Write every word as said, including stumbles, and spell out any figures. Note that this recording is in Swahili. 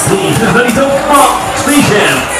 สี่สิบนาทีเท่ากับสีแชมป์